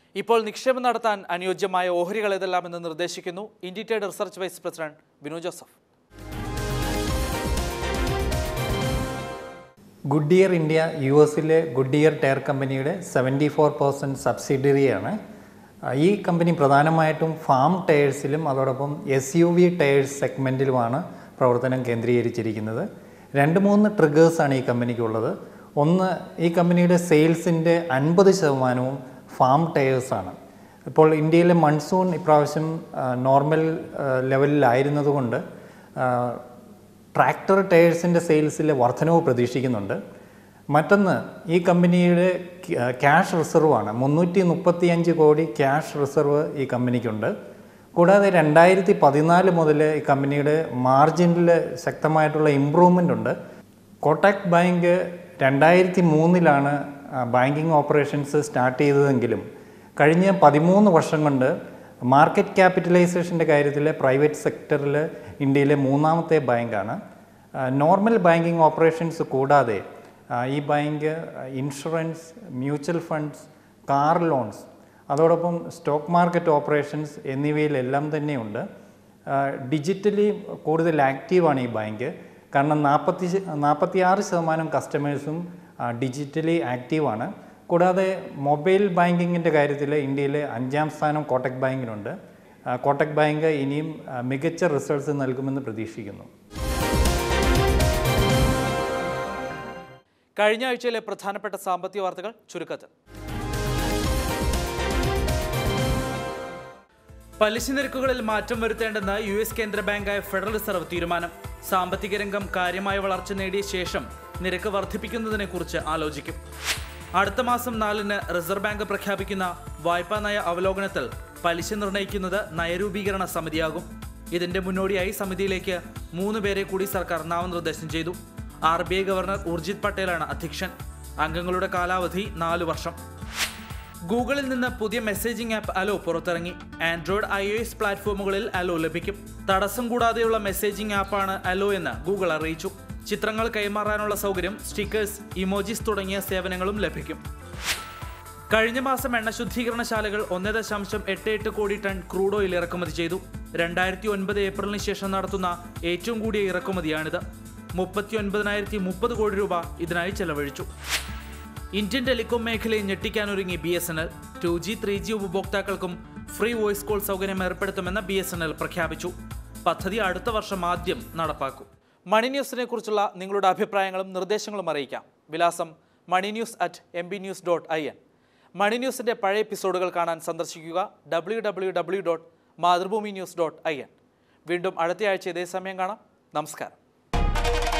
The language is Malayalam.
ഇപ്പോൾ നിക്ഷേപം നടത്താൻ അനുയോജ്യമായ ഓഹരികൾ ഏതെല്ലാമെന്ന് നിർദ്ദേശിക്കുന്നു Inditrade research vice president Binu Joseph. Goodyear India യുഎസിലെ ഗുഡിയർ ടയർ കമ്പനിയുടെ 74% സബ്സിഡിയറിയാണ്. ഈ കമ്പനി പ്രധാനമായിട്ടും ഫാം ടയേഴ്സിലും അതോടൊപ്പം SUV ടയേഴ്സ് സെഗ്മെൻറ്റിലുമാണ് പ്രവർത്തനം കേന്ദ്രീകരിച്ചിരിക്കുന്നത്. 2-3 ട്രിഗേഴ്സാണ് ഈ കമ്പനിക്കുള്ളത്. ഒന്ന്, ഈ കമ്പനിയുടെ സെയിൽസിൻ്റെ 50% ഫാം ടയേഴ്സാണ്. ഇപ്പോൾ ഇന്ത്യയിലെ മൺസൂൺ ഇപ്രാവശ്യം നോർമൽ ലെവലിലായിരുന്നതുകൊണ്ട് ട്രാക്ടർ ടയേഴ്സിൻ്റെ സെയിൽസിൽ വർധനവ് പ്രതീക്ഷിക്കുന്നുണ്ട്. മറ്റൊന്ന്, ഈ കമ്പനിയുടെ ക്യാഷ് റിസർവാണ്. 335 കോടി ക്യാഷ് റിസർവ് ഈ കമ്പനിക്കുണ്ട്. കൂടാതെ 2014 മുതൽ ഈ കമ്പനിയുടെ മാർജിനിൽ ശക്തമായിട്ടുള്ള ഇമ്പ്രൂവ്മെൻ്റ് ഉണ്ട്. Kotak bank 2003 banking operations start ചെയ്തതെങ്കിലും കഴിഞ്ഞ 13 വർഷം കൊണ്ട് മാർക്കറ്റ് ക്യാപിറ്റലൈസേഷൻ്റെ കാര്യത്തിൽ പ്രൈവറ്റ് സെക്ടറിൽ ഇന്ത്യയിലെ 3ാമത്തെ ബാങ്കാണ്. നോർമൽ ബാങ്കിങ് ഓപ്പറേഷൻസ് കൂടാതെ ഈ bank insurance, mutual funds, car loans, അതോടൊപ്പം സ്റ്റോക്ക് മാർക്കറ്റ് ഓപ്പറേഷൻസ് എന്നിവയിലെല്ലാം തന്നെയുണ്ട്. ഡിജിറ്റലി കൂടുതൽ ആക്റ്റീവാണ് ഈ ബാങ്ക്. കാരണം 46% കസ്റ്റമേഴ്സും ഡിജിറ്റലി ആക്റ്റീവാണ്. കൂടാതെ മൊബൈൽ ബാങ്കിങ്ങിൻ്റെ കാര്യത്തിൽ ഇന്ത്യയിലെ 5ാം സ്ഥാനം കോട്ടക് ബാങ്കിനുണ്ട്. കോട്ടക് ബാങ്ക് ഇനിയും മികച്ച റിസൾട്ട്സ് നൽകുമെന്ന് പ്രതീക്ഷിക്കുന്നു. കഴിഞ്ഞ ആഴ്ചയിലെ പ്രധാനപ്പെട്ട സാമ്പത്തിക വാർത്തകൾ ചുരുക്കത്തിൽ. പലിശ നിരക്കുകളിൽ മാറ്റം വരുത്തേണ്ടെന്ന് US കേന്ദ്ര ബാങ്കായ ഫെഡറൽ റിസർവ് തീരുമാനം. സാമ്പത്തിക രംഗം കാര്യമായ വളർച്ച നേടിയ ശേഷം നിരക്ക് വർദ്ധിപ്പിക്കുന്നതിനെക്കുറിച്ച് ആലോചിക്കും. അടുത്ത മാസം 4-ന് റിസർവ് ബാങ്ക് പ്രഖ്യാപിക്കുന്ന വായ്പാ നയ അവലോകനത്തിൽ പലിശ നിർണ്ണയിക്കുന്നത് നയരൂപീകരണ സമിതിയാകും. ഇതിന്റെ മുന്നോടിയായി സമിതിയിലേക്ക് 3 പേരെ കൂടി സർക്കാർ നാമനിർദ്ദേശം ചെയ്തു. RBI ഗവർണർ ഉർജിത് പട്ടേലാണ് അധ്യക്ഷൻ. അംഗങ്ങളുടെ കാലാവധി 4 വർഷം. ഗൂഗിളിൽ നിന്ന് പുതിയ മെസ്സേജിംഗ് ആപ്പ് അലോ പുറത്തിറങ്ങി. ആൻഡ്രോയിഡ്, iOS പ്ലാറ്റ്ഫോമുകളിൽ അലോ ലഭിക്കും. തടസ്സം കൂടാതെയുള്ള മെസ്സേജിംഗ് ആപ്പാണ് അലോ എന്ന് ഗൂഗിൾ അറിയിച്ചു. ചിത്രങ്ങൾ കൈമാറാനുള്ള സൗകര്യം, സ്റ്റിക്കേഴ്സ്, ഇമോജിസ് തുടങ്ങിയ സേവനങ്ങളും ലഭിക്കും. കഴിഞ്ഞ മാസം എണ്ണ ശുദ്ധീകരണശാലകൾ 1.88 കോടി ടൺ ക്രൂഡ് ഓയിൽ ഇറക്കുമതി ചെയ്തു. 2009 ഏപ്രിലിന് ശേഷം നടത്തുന്ന ഏറ്റവും കൂടിയ ഇറക്കുമതിയാണിത്. 39,030 കോടി രൂപ ഇതിനായി ചെലവഴിച്ചു. ഇന്ത്യൻ ടെലികോം മേഖലയെ ഞെട്ടിക്കാനൊരുങ്ങി BSNL. 2G, 3G ഉപഭോക്താക്കൾക്കും ഫ്രീ വോയിസ് കോൾ സൗകര്യം ഏർപ്പെടുത്തുമെന്ന് BSNL പ്രഖ്യാപിച്ചു. പദ്ധതി അടുത്ത വർഷം ആദ്യം നടപ്പാക്കും. മണി ന്യൂസിനെ കുറിച്ചുള്ള നിങ്ങളുടെ അഭിപ്രായങ്ങളും നിർദ്ദേശങ്ങളും അറിയിക്കാം. വിലാസം moneynews@mbnews.in. മണി ന്യൂസിൻ്റെ പഴയ എപ്പിസോഡുകൾ കാണാൻ സന്ദർശിക്കുക www.mathruboominews.in. വീണ്ടും അടുത്തയാഴ്ച ഇതേ സമയം കാണാം. നമസ്കാരം.